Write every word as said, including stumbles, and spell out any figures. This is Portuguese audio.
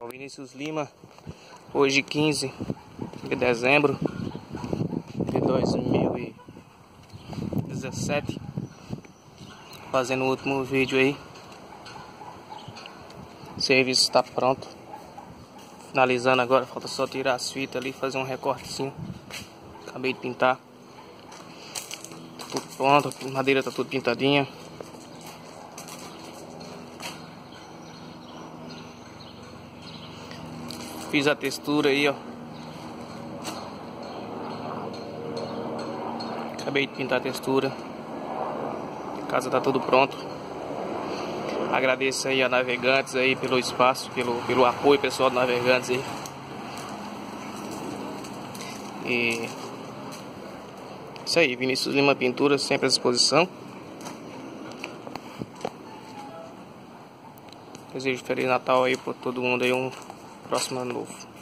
Vinícius Lima, hoje quinze de dezembro de dois mil e dezessete, fazendo o último vídeo aí. O serviço está pronto, finalizando agora, falta só tirar as fitas ali, fazer um recortezinho. Acabei de pintar, tá tudo pronto, a madeira tá tudo pintadinha. Fiz a textura aí, ó. Acabei de pintar a textura. A casa tá tudo pronto. Agradeço aí a Navegantes aí pelo espaço, pelo, pelo apoio pessoal do Navegantes aí. E isso aí, Vinícius Lima Pintura, sempre à disposição. Desejo Feliz Natal aí pra todo mundo aí, um próximo ano novo.